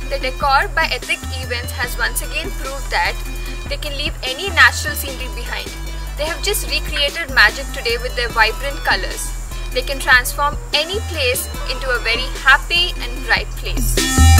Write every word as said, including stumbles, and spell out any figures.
The decor by Enriching Events has once again proved that they can leave any natural scenery behind. They have just recreated magic today with their vibrant colors. They can transform any place into a very happy and bright place.